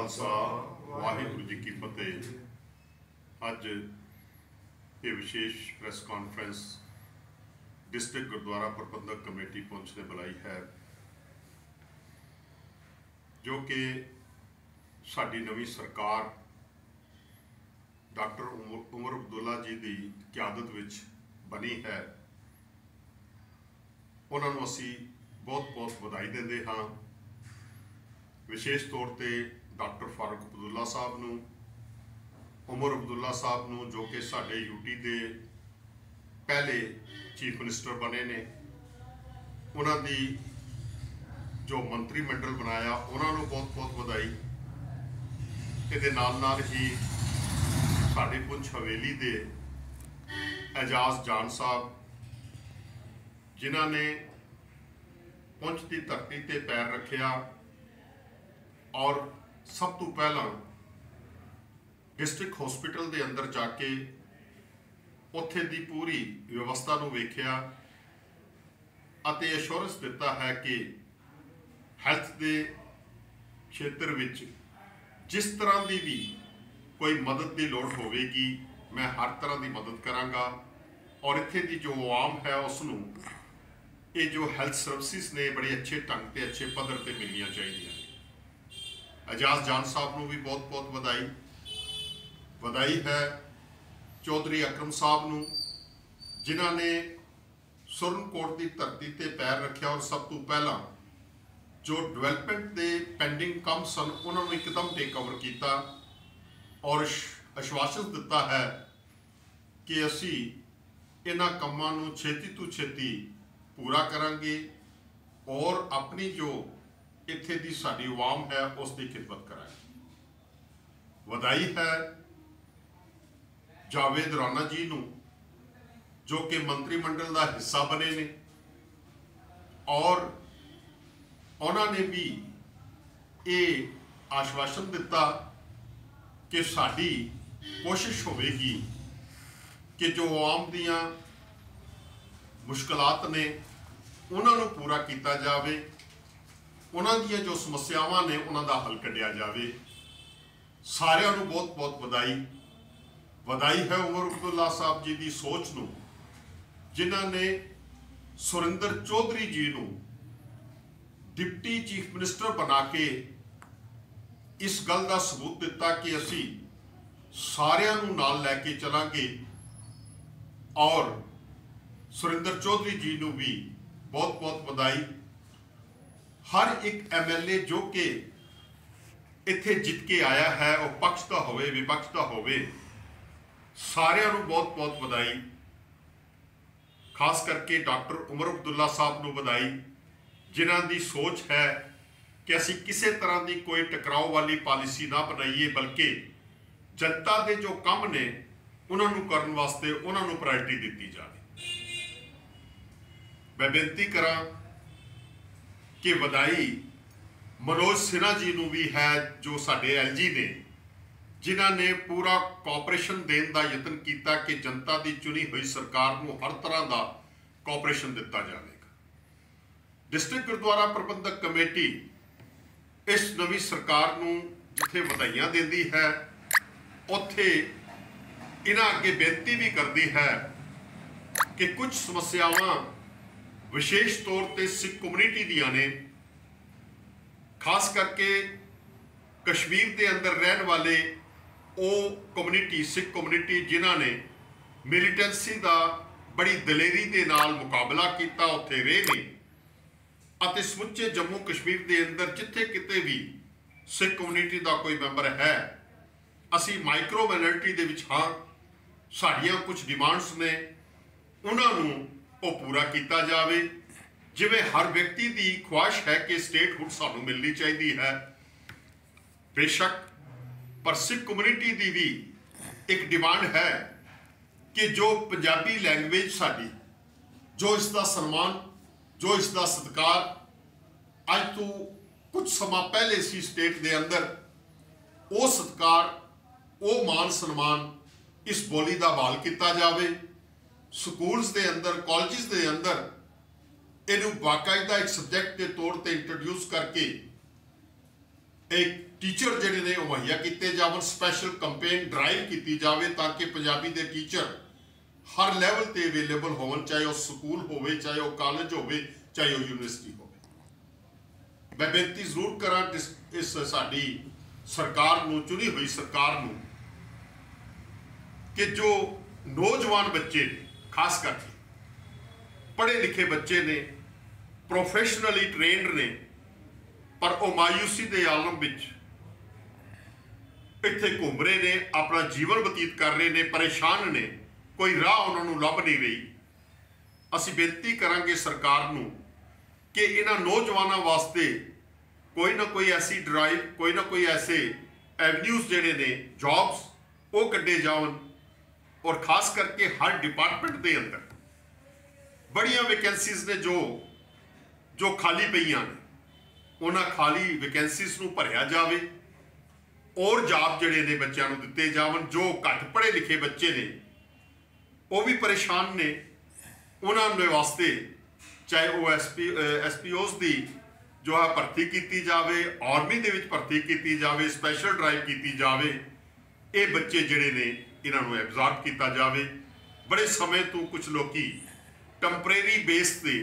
खालसा वाहिगुरू जी की फतेह। अज ये विशेष press conference district Gurdwara Prabandhak committee Poonch ने बुलाई है, जो कि साडी नवी सरकार डॉक्टर उमर अब्दुल्ला जी की क्यादत विच बनी है। उन्होंने असी बहुत बहुत बधाई देंदे हाँ। विशेष तौर पर डॉक्टर फारूक अब्दुल्ला साहब नूं, उमर अब्दुल्ला साहब नूं, जो कि साडे यूटी के पहले चीफ मिनिस्टर बने ने, उन्होंने जो मंत्रीमंडल बनाया उन्होंने बहुत बहुत बधाई। ये नाल नाल ही साडे पुंछ हवेली के एजाज जान साहब, जिन्हों ने पुंछ की धरती ते पैर रखिया और सब तो पहला डिस्ट्रिक्ट हॉस्पिटल के अंदर जाके उत्थे दी पूरी व्यवस्था नूं वेखिया अते एश्योरेंस दिता है कि हैल्थ के क्षेत्र विच जिस तरह की भी कोई मदद की लोड़ होवेगी, मैं हर तरह की मदद करांगा और इत्थे दी जो आवाम है उसनूं ये जो हैल्थ सर्विसिज ने बड़े अच्छे ढंग से अच्छे पद्धर पर मिलनियां चाहिए। एजाज जान साहब नूं भी बहुत बहुत बधाई है। चौधरी अकरम साहब नूं, जिन्हां ने सुरनकोट की धरती ते पैर रखिया और सब तो पहला जो डिवेलपमेंट के पेंडिंग काम सन उन्होंने एकदम टेक ओवर किया और आश्वासन दिता है कि असी इन्हां कामां नूं छेती तो छेती पूरा करांगे और अपनी जो इत्थे दी साडी आवाम है उसकी खिदमत करांगे। बधाई है जावेद राणा जी नूं, जो कि मंत्रिमंडल का हिस्सा बने ने और उन्होंने भी ये आश्वासन दिता कि साडी कोशिश होगी कि जो आवाम दियां मुश्किलात ने उन्होंने पूरा किया जाए, उन्होंने जो समस्यावां ने उन्होंने हल कढ़िया जाए। सारिਆਂ ਨੂੰ बहुत बहुत बधाई है उमर अब्दुल्ला साहब जी की सोच नूं, जिन्हां ने सुरिंदर चौधरी जी नूं डिप्टी चीफ मिनिस्टर बना के इस गल का सबूत दिता कि असी सारिਆਂ ਨੂੰ नाल लैके चलांगे और सुरिंदर चौधरी जी नूं भी बहुत बहुत बधाई। हर एक MLA जो कि इत्थे जित के आया है, वह पक्ष का होवे विपक्ष का होवे, सारिਆਂ ਨੂੰ बहुत बहुत बधाई। खास करके डॉक्टर उमर अब्दुल्ला साहब नूं बधाई, जिन्हां दी सोच है कि असी किसी तरह की कोई टकराव वाली पॉलिसी ना बनाइए, बल्कि जनता के जो काम ने उन्होंने करने वास्ते उन्होंने प्रायोरिटी दी जाए। मैं बेनती करा कि बधाई मनोज सिन्हा जी नूं भी है, जो साडे LG ने, जिन्हां ने पूरा कोऑपरेशन देने का यतन किया कि जनता की चुनी हुई सरकार को हर तरह का कोऑपरेशन दिता जाएगा। डिस्ट्रिक्ट गुरुद्वारा प्रबंधक कमेटी इस नवी सरकार नूं जिथे बधाइयां देती है, उत्थे इन्हां अगे बेनती भी करती है कि कुछ समस्यावां विशेष तौर पर सिख कम्यूनिटी दियां ने, खास करके कश्मीर के अंदर रहने वाले वो कम्यूनिटी सिख कम्यूनिटी जिन्हां ने मिलिटेंसी का बड़ी दलेरी के नाल मुकाबला किया, उत्थे रहे ने अते समुचे जम्मू कश्मीर के अंदर जिथे किते भी सिख कम्यूनिटी का कोई मैंबर है, असी माइक्रो माइनॉरिटी दे विच हाँ। साड़ियाँ कुछ डिमांड्स ने, उन्होंने वो पूरा किया जाए। जिवें हर व्यक्ति की ख्वाहिश है कि स्टेटहुड सानू मिलनी चाहिए है, बेशक, पर सिख कम्यूनिटी की भी एक डिमांड है कि जो पंजाबी लैंग्वेज साडी, जो इसका सन्मान, जो इसका सत्कार अज तो कुछ समा पहले सी स्टेट के अंदर, वो सत्कार वो मान सन्मान इस बोली का बहाल किया जाए। स्कूल्स के अंदर कॉलेज के अंदर इनू बाकायदा एक सबजैक्ट के तौर पर इंट्रोड्यूस करके एक टीचर जिहड़े ने मुहैया किए जावन, स्पैशल कंपेन ड्राइव की जाए ताकि पंजाबी के टीचर हर लैवल पर अवेलेबल होवन, चाहे वह स्कूल हो, चाहे वह कॉलेज हो, चाहे वह यूनिवर्सिटी हो। मैं बेनती जरूर करा इस साडी सरकार नूं, चुनी हुई सरकार नूं, कि जो नौजवान बच्चे ने, खास करके पढ़े लिखे बच्चे ने, प्रोफेशनली ट्रेंड ने, पर वह मायूसी के आलम विच इत्थे घूम रहे ने, अपना जीवन बतीत कर रहे ने, परेशान ने, कोई राह उन्होंने लभ नहीं रही। असीं बेनती करांगे सरकार नूं कि इन्हां नौजवानों वास्ते कोई ना कोई ऐसी ड्राइव, कोई ना कोई ऐसे एवन्यूज़ जिहड़े ने जॉब्स वो कड्ढे जावन, और खास करके हर डिपार्टमेंट के अंदर बड़ियां वैकेंसीज ने जो खाली पईयां ने, उन्हां खाली वैकेंसीज नूं भरिया जावे और जॉब जिहड़े ने बच्चों को दिते जावन। जो घट पढ़े लिखे बच्चे ने वो भी परेशान ने, उन्होंने वास्ते चाहे वह SPOs की जो है भर्ती की जाए, आर्मी के भर्ती की जाए, स्पैशल ड्राइव की जाए, ये बच्चे जिहड़े ने इन्हों एब्जॉर्ब किया जाए। बड़े समय तो कुछ लोग टैंपरेरी बेस पे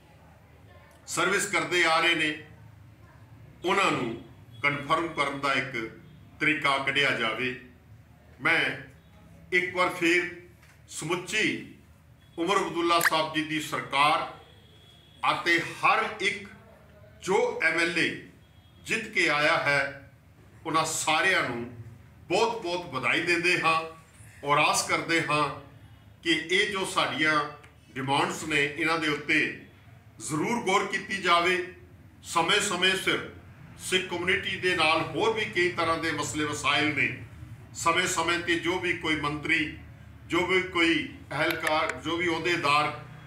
सर्विस करते आ रहे ने, उन्होंने कन्फर्म करने का एक तरीका कढ़िया जाए। मैं एक बार फिर समुची उमर अब्दुल्ला साहब जी की सरकार आते हर एक जो MLA जित के आया है, उन्होंने सारिਆਂ ਨੂੰ बहुत बहुत बधाई देंदे हाँ और आस करते हाँ कि ये जो साड़ियाँ डिमांड्स ने, इन्हां दे उत्ते जरूर गौर की जाए। समय समय सिर सिख कम्यूनिटी के नाल होर भी कई तरह के मसले वसाइल ने, समय समय पर जो भी कोई मंत्री, जो भी कोई अहलकार, जो भी अहदेदार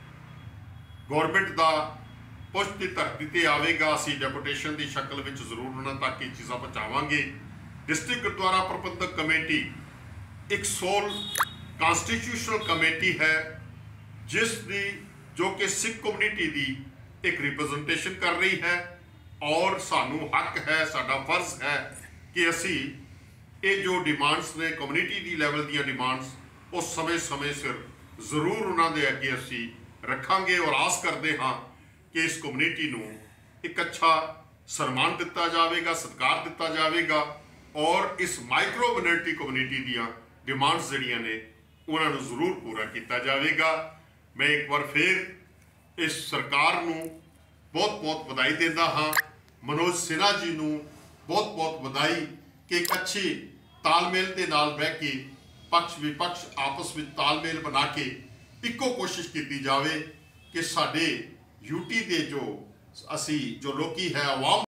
गौरमेंट का पुष्ट की धरती पर आएगा, असी डेपुटेशन की शक्ल में जरूर उन्होंने तक ये चीज़ां पहुँचावांगे। डिस्ट्रिक्ट गुरुद्वारा प्रबंधक कमेटी एक सोल कॉन्स्टिट्यूशनल कमेटी है, जिसकी जो कि सिख कम्यूनिटी की एक रिप्रजेंटेशन कर रही है, और सानू हक है, साडा फर्ज है कि असी ये जो डिमांड्स ने कम्यूनिटी की लैवल दी डिमांड्स उस समय समय सिर जरूर उन्होंने अगे असी रखांगे, और आस करते हाँ कि इस कम्यूनिटी नूं एक अच्छा सन्मान दिता जाएगा, सत्कार दिता जाएगा, और इस माइक्रो माइनॉरिटी कम्यूनिटी दियां डिमांड्स जिहड़ियां ने उन्होंने जरूर पूरा किया जाएगा। मैं एक बार फिर इस सरकार नूं बहुत बहुत बधाई देता हाँ। मनोज सिन्हा जी नूं बहुत बहुत बधाई कि एक अच्छी तालमेल के नाल बह के पक्ष विपक्ष आपस में तालमेल बना के इको कोशिश की जाए कि साडे यूटी के जो असी जो लोग है आवाम